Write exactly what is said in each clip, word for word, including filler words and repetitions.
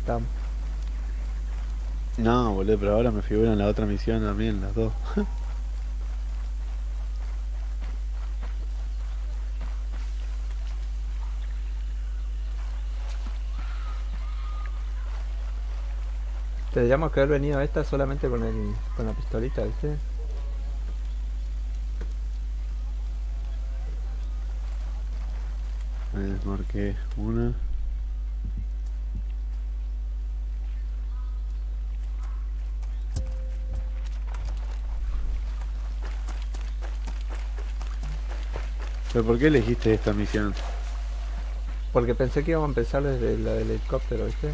estamos. No, boludo, pero ahora me figura en la otra misión también, las dos. Tendríamos que haber venido a esta solamente con el con la pistolita, ¿viste? Me desmarqué una. ¿Pero por qué elegiste esta misión? Porque pensé que íbamos a empezar desde la del helicóptero, ¿viste?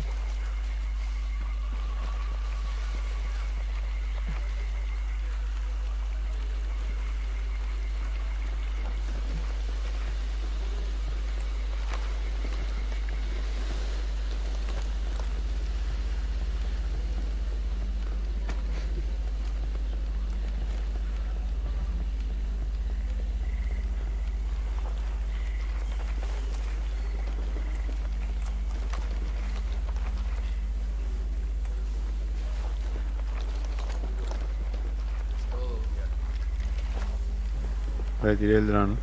Retiré el dron.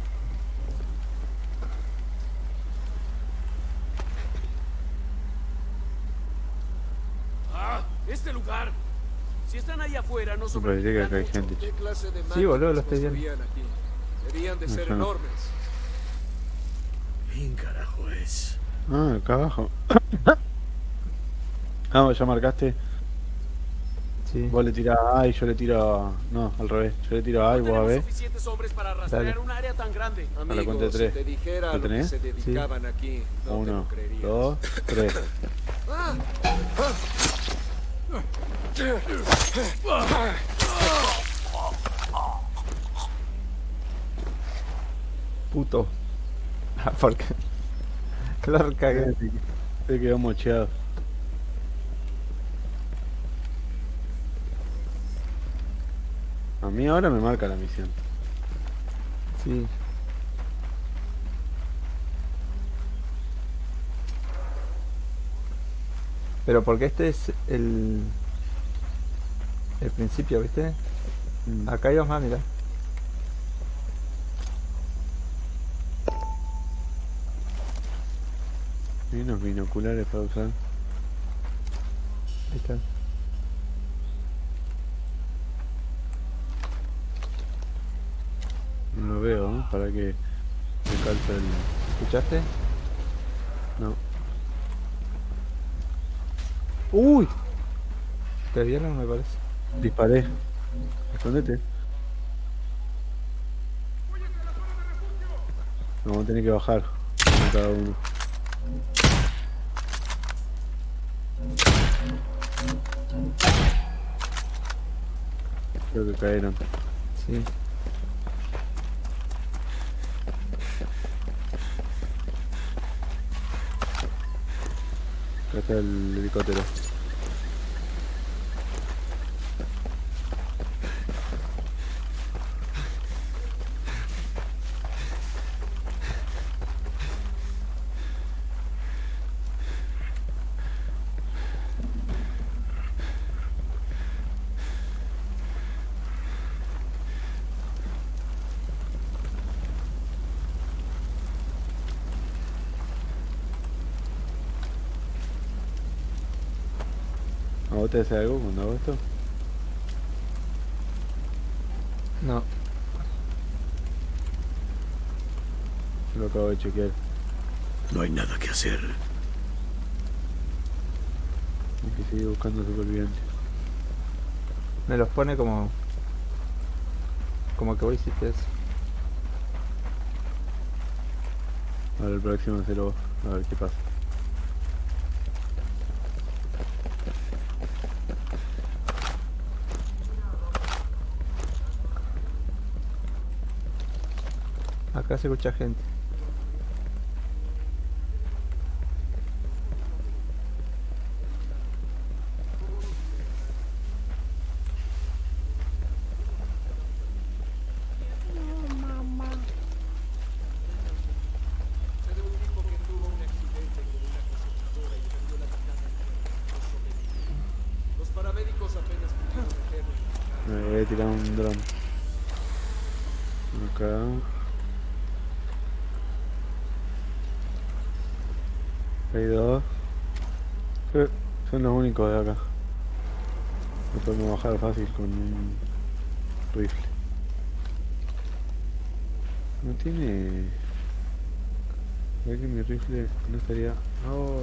¡Ah! ¡Este lugar! Si están ahí afuera, no Me parece que acá hay sobrevivirán gente. mucho. che. ¿Qué clase de Sí, boludo, lo máquinas estoy viendo. construían aquí? Debían de No, ser yo no. enormes. ¿Quién carajo es? Ah, acá abajo. Ah, ¿vos ya marcaste? Sí. Vos le tirás A y yo le tiro... No, al revés. Yo le tiro A y No vos a tenemos B. suficientes hombres para rastrear Dale. un área tan grande. la cuenta de Amigos, si tres. te dijera ¿Lo a lo que tenés? se dedicaban aquí, no te Uno, lo creerías. dos, tres. Puto. Ah, porque. Lo cagué. Se quedó mocheado. A mí ahora me marca la misión. Sí. Pero porque este es el. El principio, ¿viste? Mm. Acá hay dos más, mirá. Hay unos binoculares para usar. Ahí está. No lo veo, ¿no? Para que me calce el... ¿Escuchaste? No. ¡Uy! Te vieron, me parece. Disparé. Escondete. No, vamos a tener que bajar. Uno cada uno. Creo que cayeron. Sí. Acá está el helicóptero. ¿A vos te hace algo cuando hago esto? No. Yo lo acabo de chequear. No hay nada que hacer. Hay que seguir buscando supervivientes. Me los pone como. Como que vos hiciste eso. Ahora el próximo hacerlo vos. A ver qué pasa. Acá se escucha gente. Sé de un tipo que tuvo un accidente con una cosechadora y perdió la mitad del cuerpo. voy a tirar un dron. Acá. Hay dos. Sí, son los únicos de acá. No podemos bajar fácil con un rifle. No tiene... Ve que mi rifle no estaría... Oh.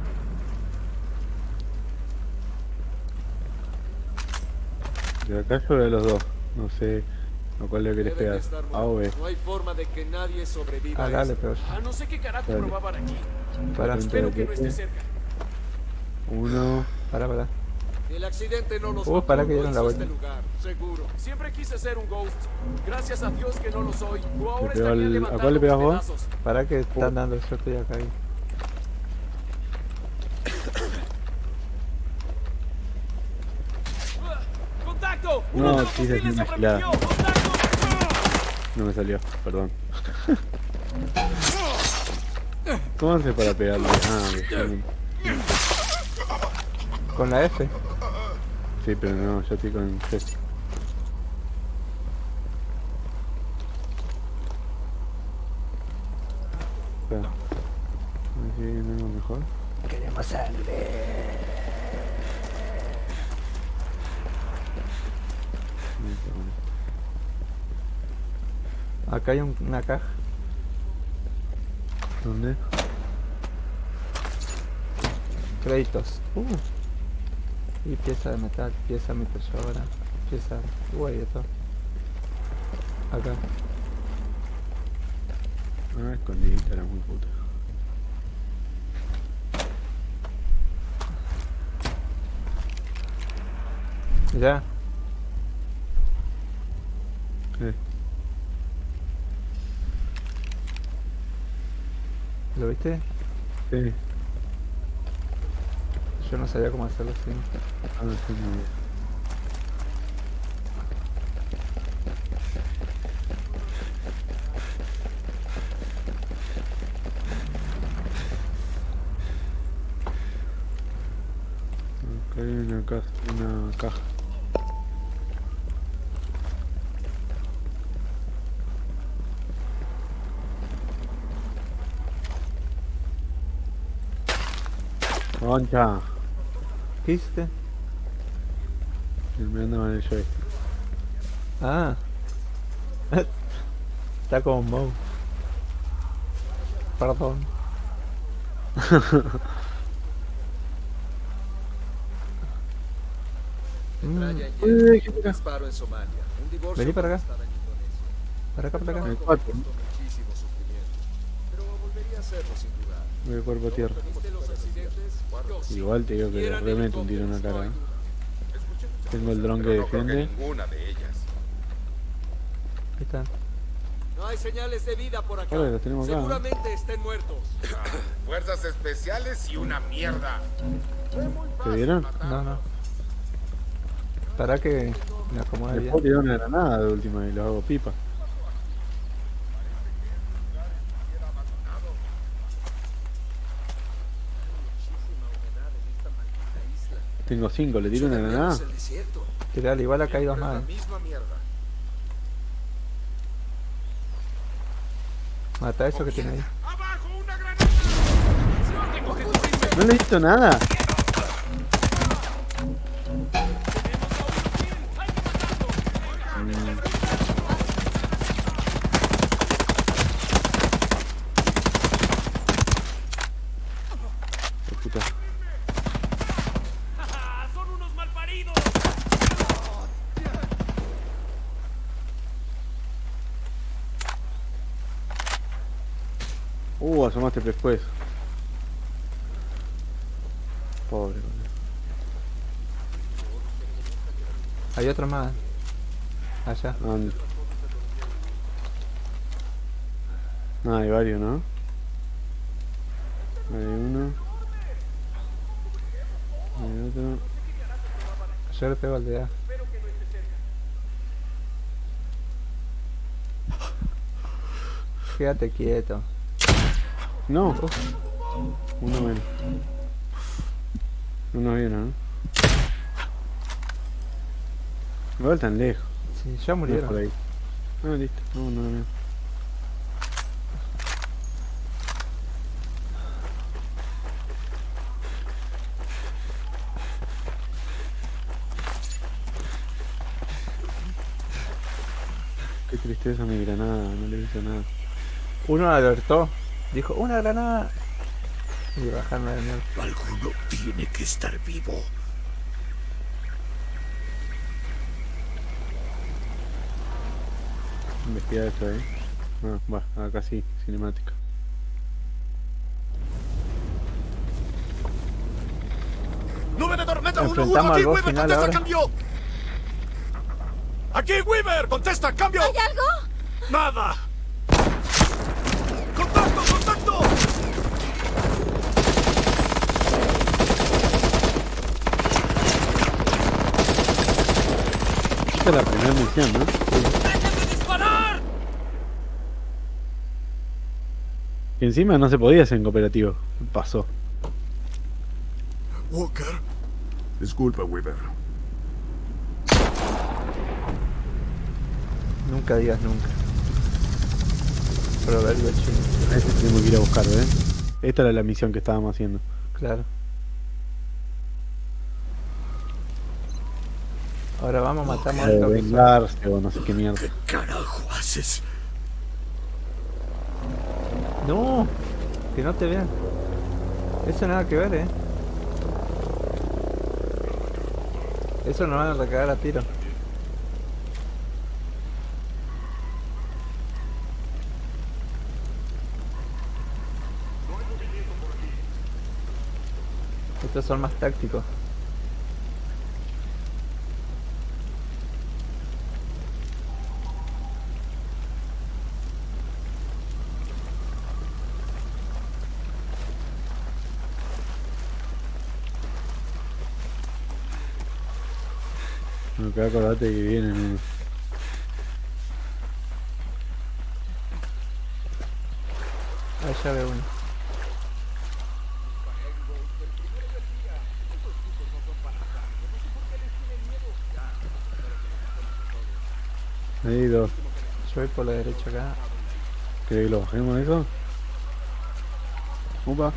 De acá yo veo a los dos. No sé a cuál le querés Deben pegar. de estar A o B. muertos. No hay forma de que nadie sobreviva Ah, a dale, eso. pero... Ah, no sé qué carajo Dale. probaban aquí. Para, Cuenta Espero de que no esté que- cerca. Uno. para, para. El accidente no nos Uh, mató, para que lo dieron la hizo vuelta. este lugar, seguro. Siempre quise ser un ghost. Gracias a Dios que no lo soy. O ahora pegó estaría al- ¿a levantando cuál le pegas mis vos? pedazos. Para que están dando, yo estoy acá ahí. ¡Contacto! No, ¡Uno de los sí, es hostiles una sobrevivió! ¡Contacto! No me salió, perdón. ¿Cómo hace para pegarle? Ah, bien. Con la F. Sí, pero no, yo estoy con C. Espera. A ver si hay algo mejor. Queremos sangre. Acá hay un- una caja. ¿Dónde? Créditos. Uh. Y pieza de metal, pieza ametralladora, pieza... Uh, hay de todo. Acá. Ah, escondidita, era muy puta. Ya. Eh, ¿Lo viste? sí. Yo no sabía cómo hacerlo así. Ah, no sé muy bien. Acá hay una, casa, una caja. Concha. ¿Qué hiciste? Me anda mal el joystick. Ah. Está como Moe. Perdón. Mm, Brian Uy, Jensen, ¿qué un toca? disparo en Somalia. Un divorcio Vení para acá. estaba en Indonesia. para acá, para acá. El Trabajo cuatro. me costó muchísimo sufrimiento, pero volvería a hacerlo sin dudar. Voy de cuerpo a tierra. ¿Viste los accidentes? Yo sí. Igual te digo que Y le eran remeto un tiro en la helicópteros, cara. no hay ¿eh? duda. Tengo el dron que Pero no creo que defiende. ninguna de ellas. Ahí está. No hay señales de vida por acá. Joder, los tenemos acá, ¿no? Seguramente estén muertos. Fuerzas especiales y una mierda. ¿Te vieron? No, no. Para que me acomode Me bien. puedo tirar una granada de última y lo hago pipa. Tengo cinco, ¿le tiro una granada? El desierto. Tirale, igual acá hay dos Siempre es más. la misma mierda. Mata eso que tiene ahí. ¡Abajo una granada! ¡Tengo que cubrirme! No le he visto nada. Oh, puta. ¡Ja, son unos malparidos! Uh, asomaste después. Pobre. boludo. Hay otro más. Allá. ¿Dónde? Ah, hay varios, ¿no? Hay uno. Hay otro. Yo le pego al de A. Quédate quieto. No, Uf, uno menos. Uno viene, ¿no? Igual tan lejos. Sí, ya No es por murieron. ahí. Ah, listo. No, no, no. Qué tristeza mi granada, no le hizo nada. Uno alertó. Dijo, una granada. Y bajaron de mierda. Alguno tiene que estar vivo. Investiga esto, eh. Ah, va, acá sí, cinemática. ¡Nube de tormenta! Nos ¡Uno, uno! enfrentamos ¡Aquí, al boss Weaver! final ¡Contesta, ahora. cambio! ¡Aquí, Weaver! ¡Contesta, cambio! ¿Hay algo? ¡Nada! ¡Contacto, contacto! Esta es la primera misión, ¿no? ¡Dejen de disparar! Y encima no se podía hacer en cooperativo. Pasó. Walker. Disculpa, Weaver. Nunca digas nunca. Proverbio chino. A este tenemos que ir a buscarlo, ¿eh? Esta era la misión que estábamos haciendo. Claro. Ahora vamos, matamos De esto que son. vengarse o no sé qué mierda. ¿Qué carajo haces? No, que no te vean. Eso nada que ver, eh. Eso nos van a recagar a tiro. Estos son más tácticos. No, que acordate que vienen unos. Ah, ya veo uno. Ahí dos. Yo voy por la derecha acá. ¿Querés que lo bajemos eso? Upa.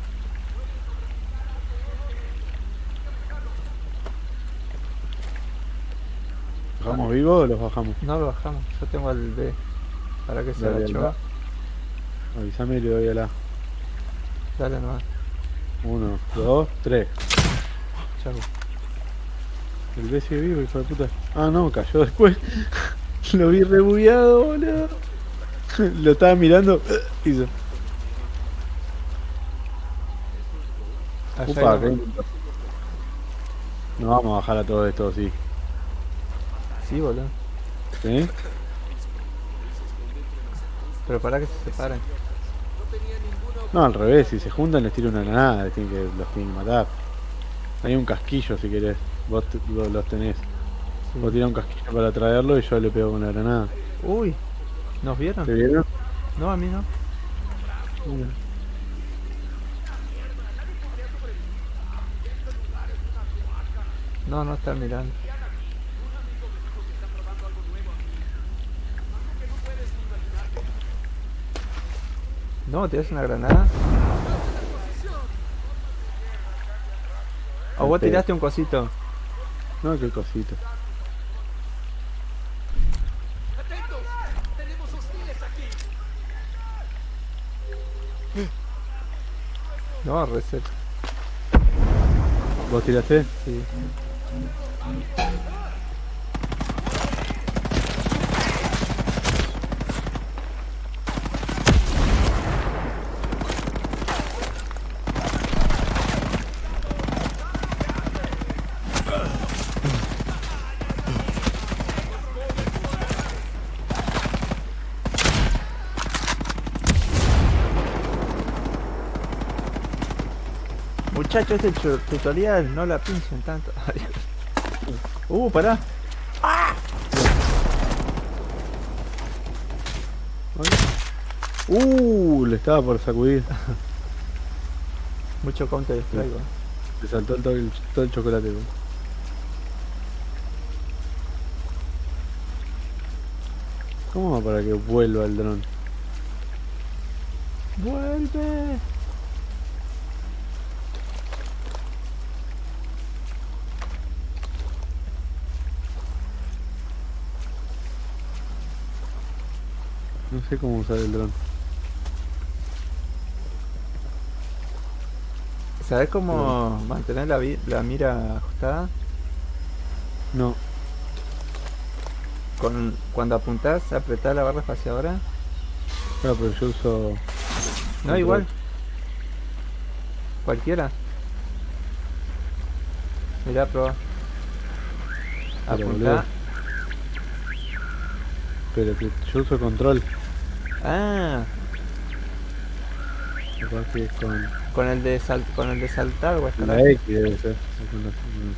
¿Bajamos vivos o los bajamos? No lo bajamos. Yo tengo el B. Para que se Dale, agachó. anda. Avísame y le doy a la. Dale nomás. Uno, dos, tres. Chau. El B sigue vivo, hijo de puta. Ah, no, cayó después. Lo vi rebugueado, boludo. Lo estaba mirando. Hizo. Allá Upa, hay que- uno. No vamos a bajar a todo esto, sí. Sí, boludo. ¿Sí? Pero para que se separen. No, al revés, si se juntan les tiro una granada, les tienen que, los tienen que matar. Hay un casquillo si querés, vos te- lo- los tenés. Sí. Vos tirás un casquillo para traerlo y yo le pego con la granada. Uy, ¿nos vieron? ¿Te vieron? No, a mí no. No, no están mirando. No, ¿tiras una granada? O vos Espera. tiraste un cosito. No, qué cosita. No, reset. ¿Vos tiraste? Sí. Muchachos, este tu- tutorial, no la pinchen tanto. uh, pará. Uh, le estaba por sacudir. Mucho counter strike. ¿no? Le saltó el, todo el, todo el chocolate. Bro. ¿Cómo para que vuelva el dron? ¡Vuelve! No sé cómo usar el dron. ¿Sabes cómo mantener la, vi- la mira ajustada? No. Con, cuando apuntás, apretás la barra espaciadora. Claro, pero yo uso... No, control. igual. Cualquiera. Mirá, probá. Pero, Apuntá. Pero que yo uso control. Ah, Capaz que es con... con el de sal, con el de saltar o con escalar. la X debe ser. o con la-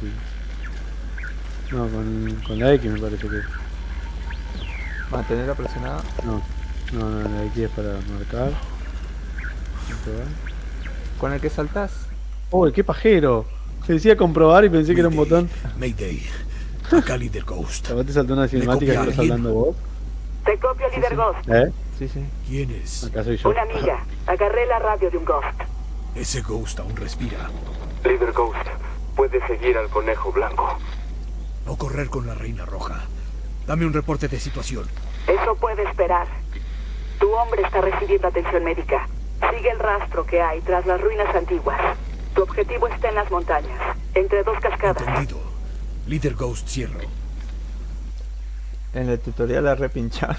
No, con, con la X me parece que... Mantenerlo presionado. No, no, no, la X es para marcar. Comprobar. Con el que saltás. ¡Oh, qué pajero! Se decía comprobar y pensé que era un botón. Mayday. Acá Líder Ghost. Capaz te saltó una cinemática que copia estás alguien? hablando vos. Te copio, líder Ghost. ¿Eh? Sí, sí. ¿Quién es? Acá soy yo. Una amiga. Agarré la radio de un Ghost. Ese Ghost aún respira. Líder Ghost, puede seguir al conejo blanco. No correr con la Reina Roja. Dame un reporte de situación. Eso puede esperar. Tu hombre está recibiendo atención médica. Sigue el rastro que hay tras las ruinas antiguas. Tu objetivo está en las montañas, entre dos cascadas. Entendido. Líder Ghost, cierro. En el tutorial a repinchar.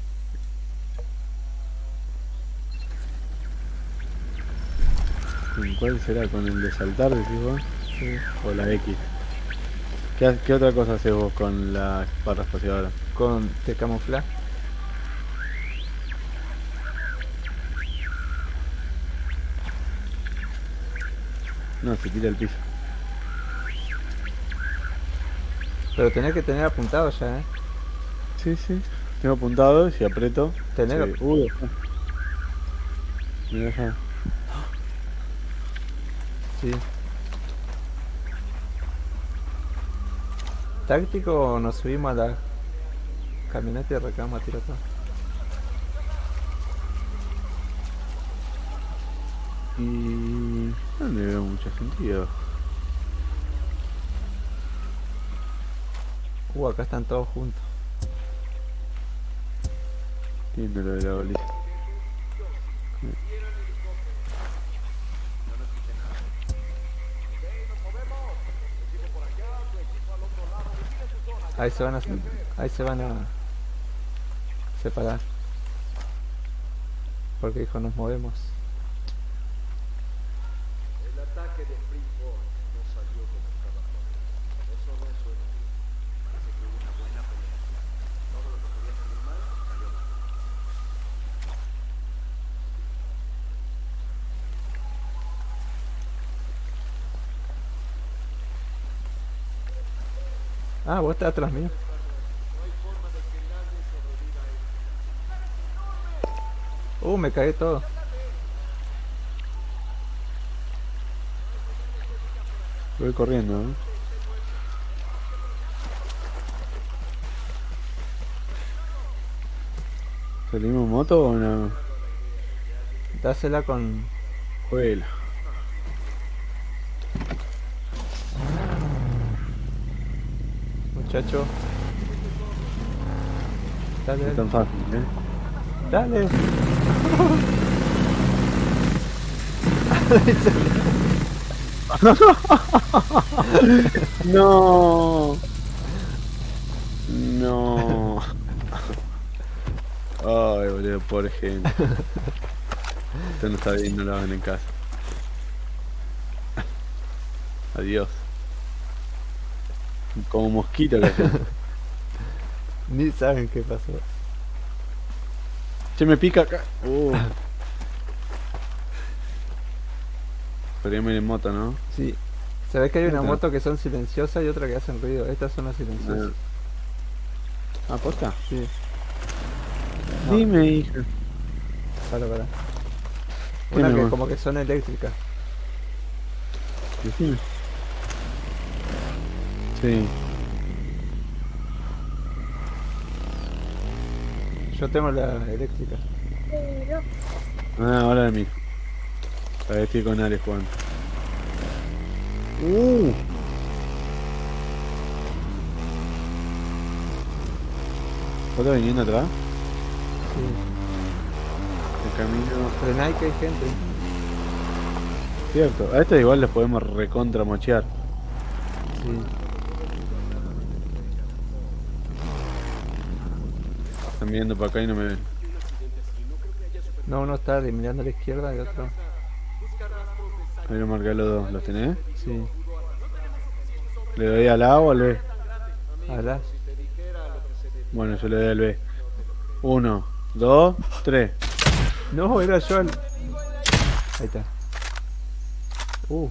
¿Con cuál será? ¿Con el de saltar, decís vos? Sí. ¿O la X? ¿Qué, ha- qué otra cosa haces vos con la barra espaciadora? Con te camufla. No, se tira al piso. Pero tenés que tener apuntado ya, eh. Sí, sí. Tengo apuntado y si aprieto... Tener. sí. Uy, está. Me deja... Sí. Táctico, nos subimos a la camioneta y arrancamos a tirar todo. Y... no le veo mucho sentido. Uh, acá están todos juntos. Tiene lo de la bolita. Ahí se van a ahí se van a separar. Porque dijo nos movemos. El ataque de Freeport no salió como estaba planeado. Eso no suena bien. Parece que hubo una buena pelea. Todo lo que podía salir mal, salió mal. Ah, vos estás atrás mío. Uh, me cagué todo. Voy corriendo, ¿no? ¿Salimos en moto o no? Dásela con... Juela. muchacho. Dale, No es tan fácil, ¿eh? dale. No. No. Ay, boludo, pobre gente. Esto no está bien, no lo hagan en casa. Adiós. Como mosquito que hacen. Ni saben qué pasó. Che, me pica acá. Uh. Podríamos ir en moto, ¿no? Sí. Se ve que hay una Ajá. moto que son silenciosas y otra que hacen ruido. Estas son las silenciosas. Ah, ¿posta? Sí. No. Dime, hija. Para, para. ¿Qué, Una mi que amor? como que son eléctricas. Decime. Sí. Yo tengo la eléctrica. Ah, ahora la miro. A ver, estoy con Alex jugando. Uh. ¿Está viniendo atrás? Sí. El camino. Frená y que hay gente. Cierto. A estos igual les podemos recontra mochear. Sí. Están viendo para acá y no me ven. No, uno está mirando a la izquierda y otro. Ahí lo marqué a los dos. ¿Los tenés? Sí. ¿Le doy al A o al B? Alá. Bueno, yo le doy al B. Uno, dos, tres. No, era yo el... Ahí está. Uh.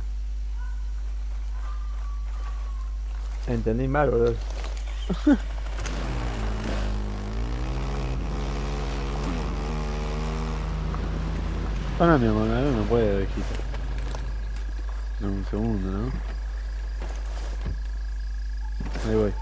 Entendí mal, boludo. Para mi amor, no no puede, ovejita. Dame un segundo, ¿no? Ahí voy.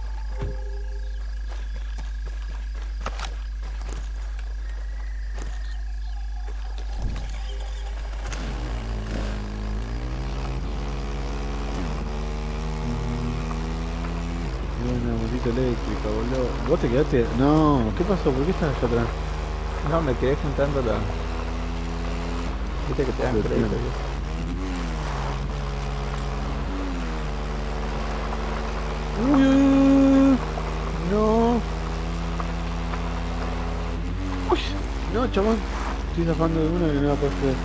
Una motito eléctrica, boludo. ¿Vos te quedaste? No, ¿qué pasó? ¿Por qué estás allá atrás? No, me quedé juntando la... Viste que te dan Sí, crédito. sí. Uy, uy, uy, no. Uy, no, chabón. Estoy zafando de una que no va a poder creer.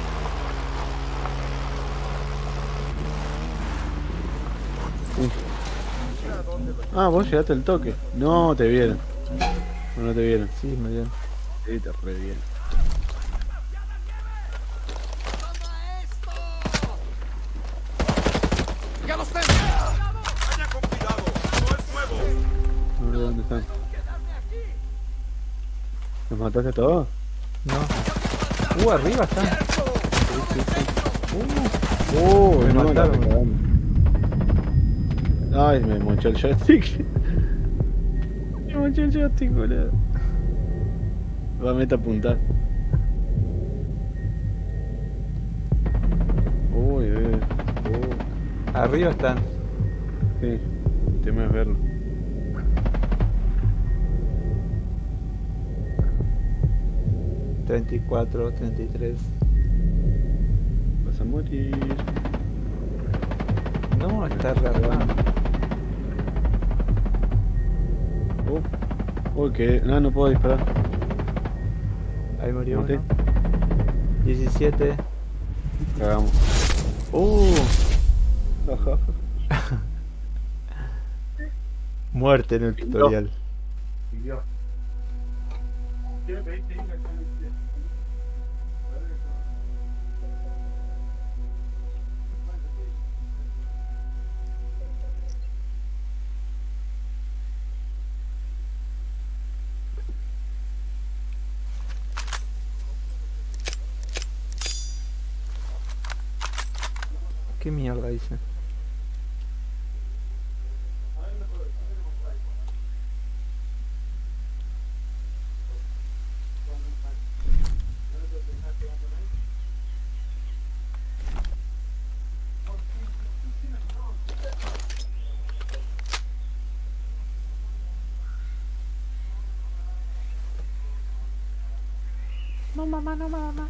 Uy. Ah, vos llegaste al toque. No, te vieron. No, no te vieron. Sí, me bien. Sí, te re bien. ¡Ya los tengo! ¡Vaya con cuidado! ¡No es nuevo! No sé dónde están. ¿Los mataste a todos? No. Uh, arriba están. Uh, me no, mataron. la cagamos. Ay, me mochó el joystick. Me mochó el joystick, boludo. Va a meter a apuntar. Uy, uy, uy. Arriba están. Sí, tema es verlo. treinta y cuatro, treinta y tres. Vas a morir. No, está re arriba. Uh, uy, que. No, no puedo disparar. Ahí murió Maté. uno. diecisiete. Cagamos. Uh, Ajá. muerte en el tutorial. ¿Qué mierda hice? No, mamá, no, mamá.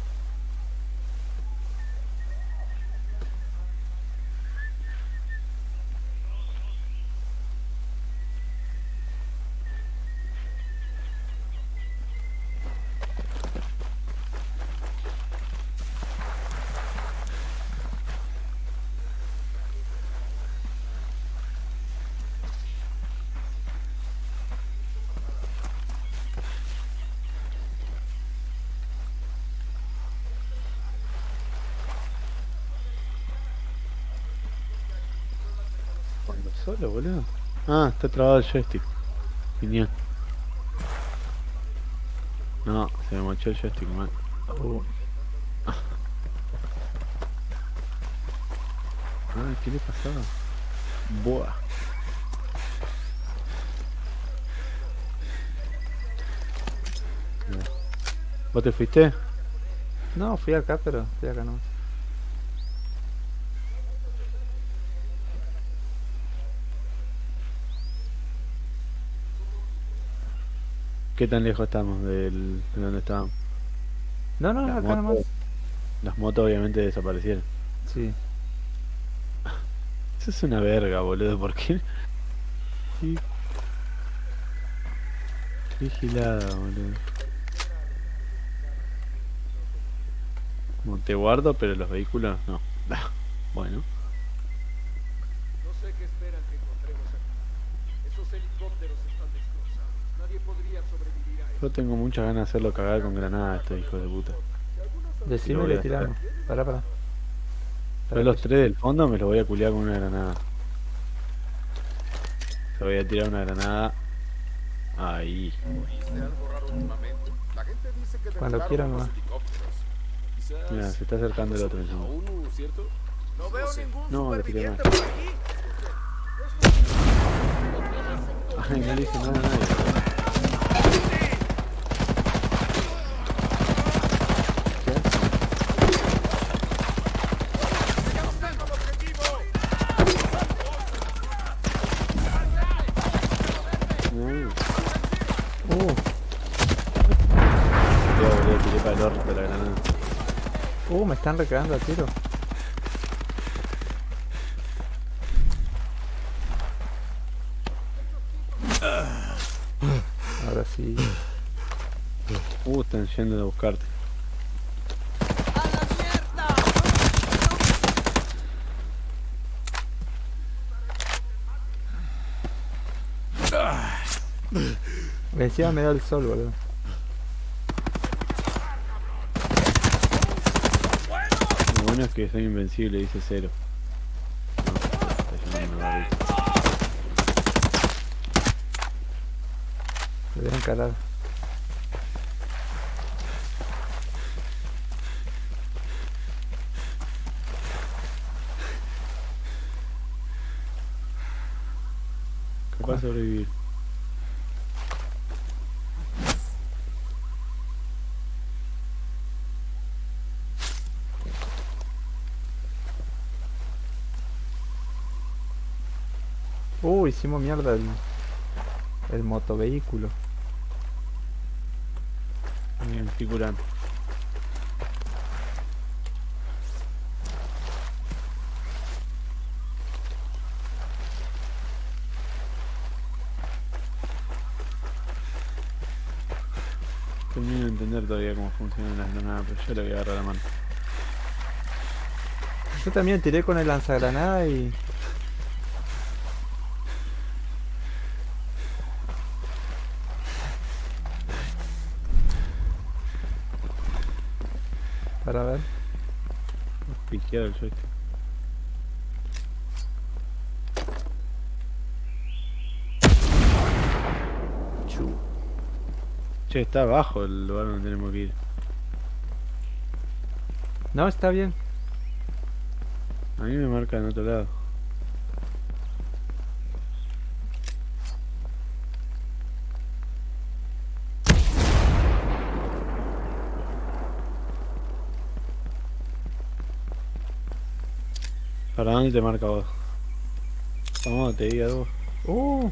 ¿Cuándo solo, boludo? Ah, está trabado el joystick. Genial. No, se me mochó el joystick, man. Uh, Ah, ¿qué le pasaba? Buah. ¿Vos te fuiste? No, fui acá, pero fui acá no. ¿Qué tan lejos estamos del, de donde estábamos? No, no, Las acá motos, nomás. las motos obviamente desaparecieron. Sí. Eso es una verga, boludo, ¿por qué? Sí. Qué gilada, boludo. Como te guardo, pero los vehículos no. Bueno, No sé qué esperan que encontremos aquí. Esos helicópteros están destrozados. Nadie podría sobrevivir a eso. yo tengo muchas ganas de hacerlo cagar con granadas, estos hijos de puta. Decime voy que a tiramos. Pará, pará. Yo Pará los que- tres del fondo me los voy a culiar con una granada. Se voy a tirar una granada. Ahí. ¿Viste algo raro últimamente? La gente dice que Cuando derribaron quieran, unos nomás. helicópteros. Quizás Mira, se está acercando el otro encima. A uno, ¿cierto? no veo ningún No, le tiré superviviente mal. por aquí. Ay, no le hice nada a nadie. ¿Qué hace? No. Uh, Ya, boludo, tiré para el orto la granada. uh, me están recagando a tiro. Ahora sí. Uh, están yendo a buscarte. Encima me da el sol, boludo. Lo bueno es que soy invencible, dice cero. No, está yendo una barrita. Me voy a encarar. Capaz de sobrevivir. Uh, hicimos mierda el, el motovehículo. Bien, estoy curando. Termino de entender todavía cómo funcionan las granadas, pero yo le voy a agarrar la mano. Yo también tiré con el lanzagranada y... Para ver. Piqueado el joystick. Chu. Che, está abajo el lugar donde tenemos que ir. No, está bien. A mí me marca en otro lado. ¿Para dónde te marca vos? Vamos, te diga vos. Uh.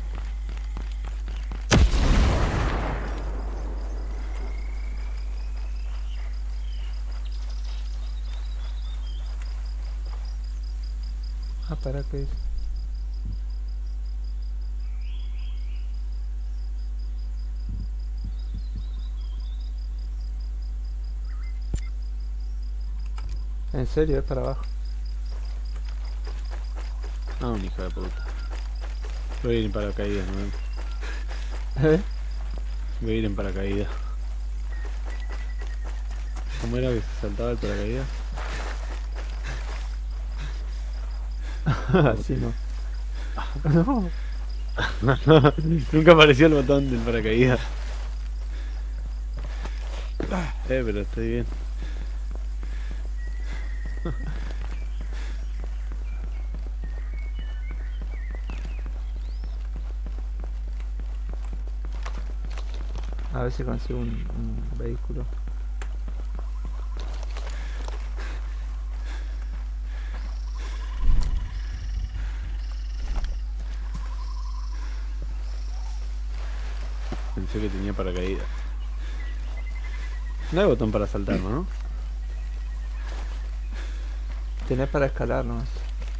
Ah, para que es. En serio, es para abajo. Ah, un hijo de puta. Voy a ir en paracaídas, ¿no? ¿Eh? Voy a ir en paracaídas. ¿Cómo era que se saltaba el paracaídas? Así no. No. Nunca apareció el botón del paracaídas. Eh, pero estoy bien. A ver si consigo un, un vehículo. Pensé que tenía paracaídas. No hay botón para saltar, ¿no? Tenés para escalar nomás.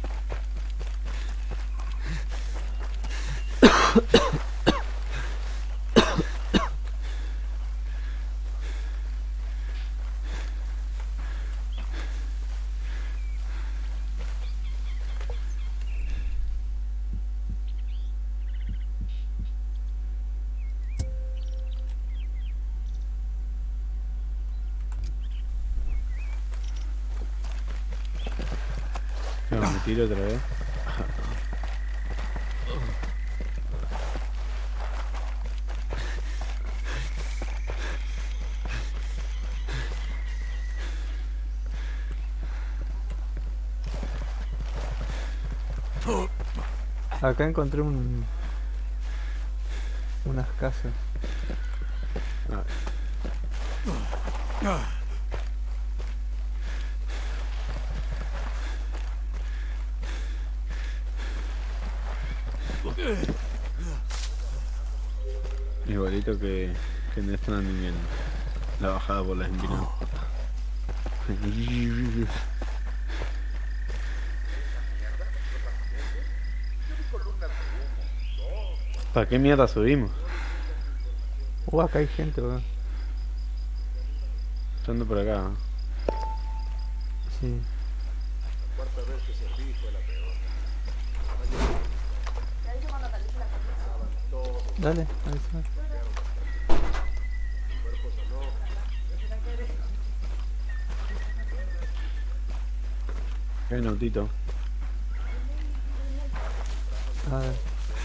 No, me tiro otra vez. Acá encontré un... unas casas. Ah, igualito que, que en Death Stranding en la bajada por las empinadas. ¿Para qué mierda subimos? Uh, acá hay gente, weón. Ando por acá, ¿no? Sí. Dale, avisa. Hay un autito. A ver.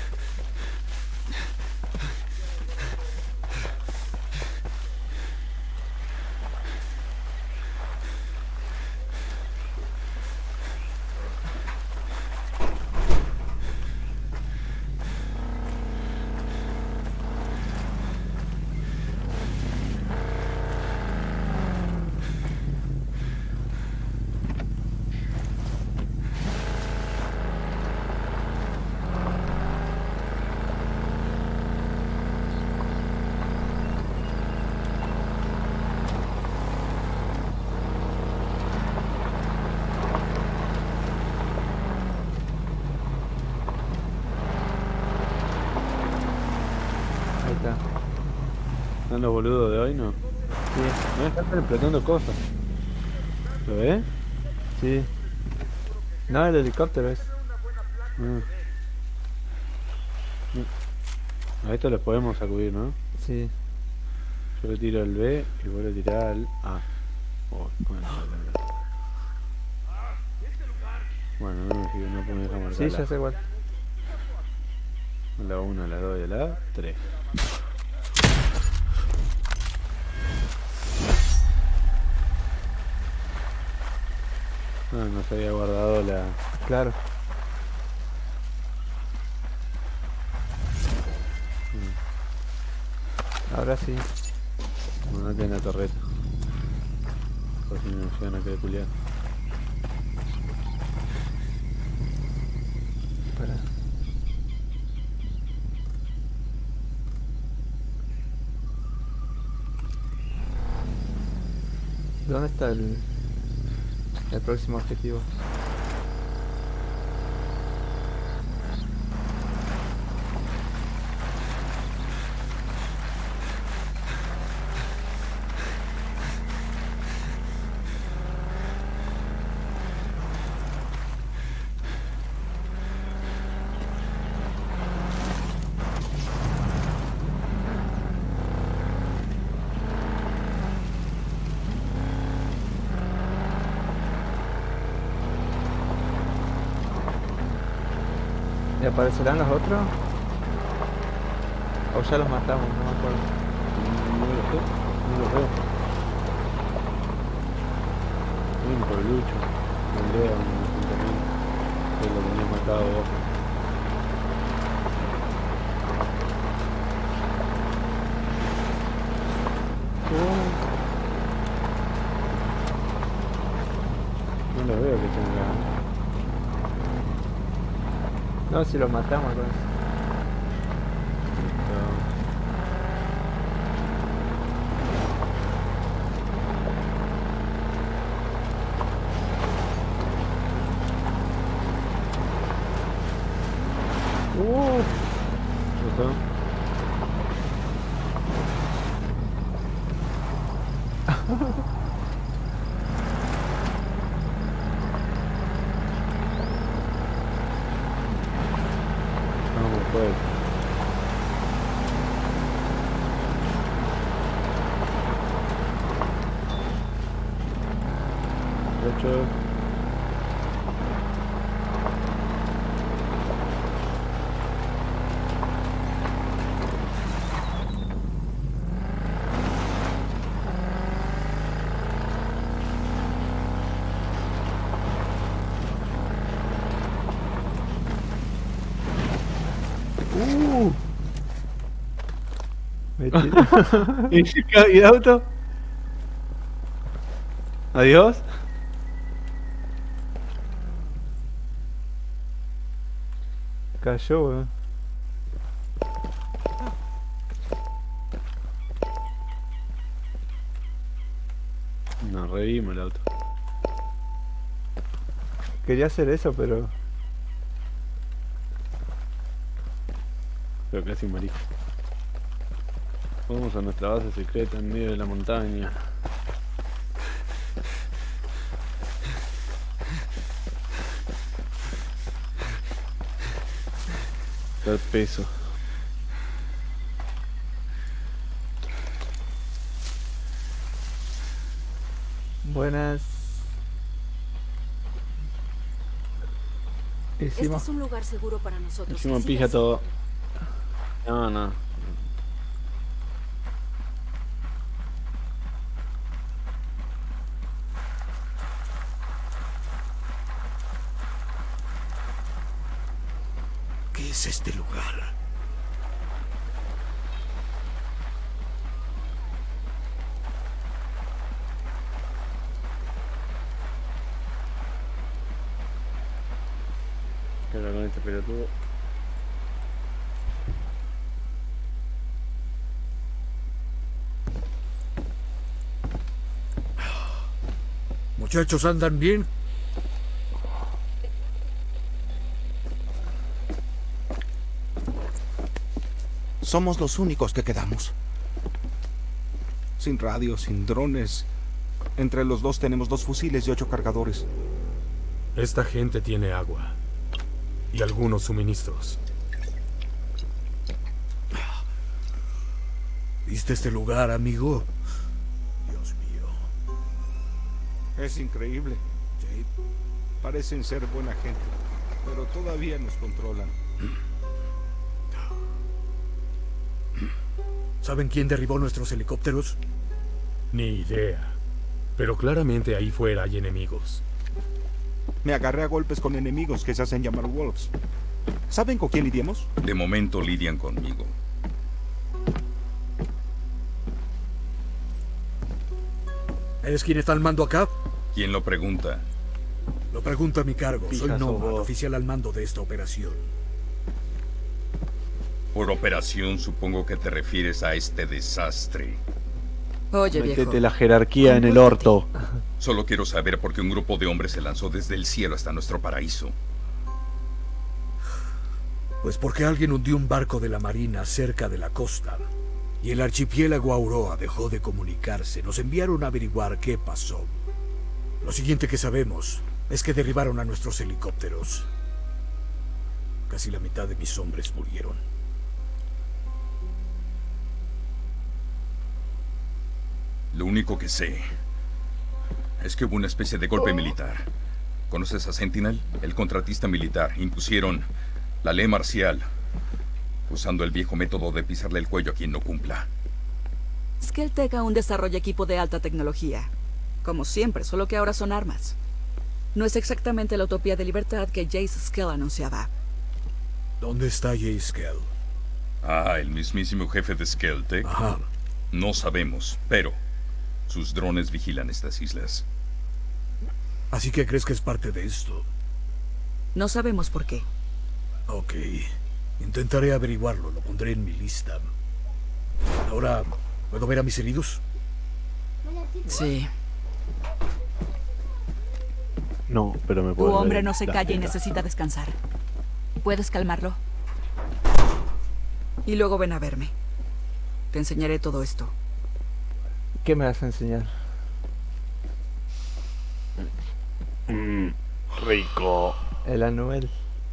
Ahí está. ¿Son los boludos de hoy, no? Sí, No están explotando cosas. ¿Lo ves? sí. No, el helicóptero es. Ah. A esto les podemos sacudir, ¿no? Sí. Yo le tiro el B y vos le tirás al A. Oh, bueno, bueno, no me fijo, no me deja marcar Sí, la, ya sé igual. la uno, la dos y la tres. No, no se había guardado la... Claro. Ahora sí. Bueno, acá en la torreta. Por si me llegan a querer culiar. Espera. ¿Dónde está el, el próximo objetivo? ¿Y aparecerán los otros? ¿O ya los matamos? No me acuerdo. No lo sé, no lo veo. Hay un pueblucho, una aldea, un asentamiento. Que lo tenías matado vos. No lo veo que tenga... No, si los matamos con eso. Uh, ¿está? Vamos, pues. Derecho. Uh. Metí- ¿Y el auto? Adiós. Cayó, weón. No, revimos el auto. Quería hacer eso, pero... Pero casi morí. Vamos a nuestra base secreta en medio de la montaña. El peso. Buenas. Este Hicimos... es un lugar seguro para nosotros. Hicimos Así pija es. todo. No, no. ¿Qué es este lugar? ¿Qué habla con este pelotudo? Muchachos, ¿andan bien? Somos los únicos que quedamos. Sin radio, sin drones. Entre los dos tenemos dos fusiles y ocho cargadores. Esta gente tiene agua. Y algunos suministros. ¿Viste este lugar, amigo? Dios mío. Es increíble. Sí. Parecen ser buena gente, pero todavía nos controlan. ¿Saben quién derribó nuestros helicópteros? Ni idea. Pero claramente ahí fuera hay enemigos. Me agarré a golpes con enemigos que se hacen llamar Wolves. ¿Saben con quién lidiamos? De momento lidian conmigo. ¿Es quien está al mando acá? ¿Quién lo pregunta? Lo pregunto a mi cargo. Soy Pija Nomad, sos vos. oficial al mando de esta operación. Por operación supongo que te refieres a este desastre. Oye, viejo. Métete la jerarquía en el orto. Solo quiero saber por qué un grupo de hombres se lanzó desde el cielo hasta nuestro paraíso. Pues porque alguien hundió un barco de la marina cerca de la costa. Y el archipiélago Aurora dejó de comunicarse. Nos enviaron a averiguar qué pasó. Lo siguiente que sabemos es que derribaron a nuestros helicópteros. Casi la mitad de mis hombres murieron. Lo único que sé es que hubo una especie de golpe militar. ¿Conoces a Sentinel? El contratista militar. Impusieron la ley marcial, usando el viejo método de pisarle el cuello a quien no cumpla. Skell-Tech aún desarrolla equipo de alta tecnología. Como siempre, solo que ahora son armas. No es exactamente la utopía de libertad que Jace Skell anunciaba. ¿Dónde está Jace Skell? Ah, el mismísimo jefe de Skell-Tech. Ajá. No sabemos, pero sus drones vigilan estas islas. ¿Así que crees que es parte de esto? No sabemos por qué. Ok. Intentaré averiguarlo, lo pondré en mi lista. Ahora, ¿puedo ver a mis heridos? Sí. No, pero me Tu puedo. hombre no se calla y necesita descansar. ¿Puedes calmarlo? Y luego ven a verme. Te enseñaré todo esto. ¿Qué me vas a enseñar? Mm, rico. El Anuel.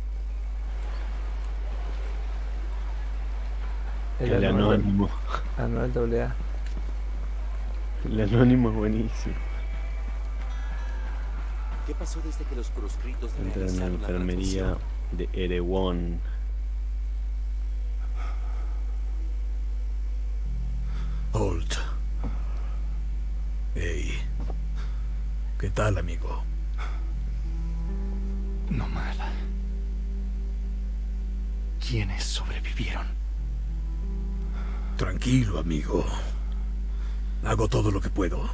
El, el anónimo. Anuel doble A. El anónimo es buenísimo. ¿Qué pasó desde que los proscritos entra en la enfermería de Erewhon? Holt. Hey. ¿Qué tal, amigo? No mal. ¿Quiénes sobrevivieron? Tranquilo, amigo. Hago todo lo que puedo.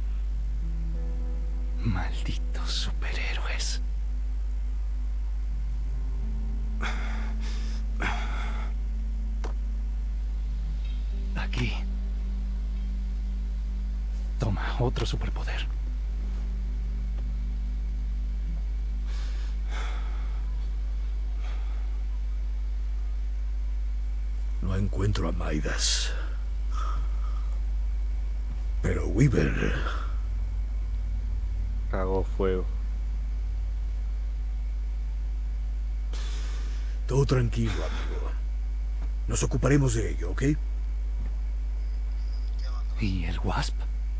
Malditos superhéroes. Aquí. Toma, otro superpoder. No encuentro a Midas. Pero Weaver... Cagó fuego. Todo tranquilo, amigo. Nos ocuparemos de ello, ¿ok? ¿Y el Wasp?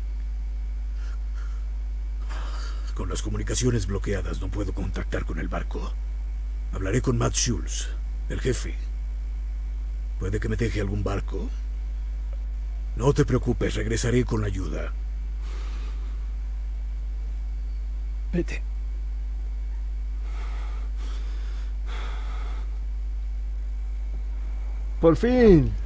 Con las comunicaciones bloqueadas no puedo contactar con el barco. Hablaré con Matt Schultz, el jefe. Puede que me deje algún barco. No te preocupes, regresaré con la ayuda. Vete. Por fin.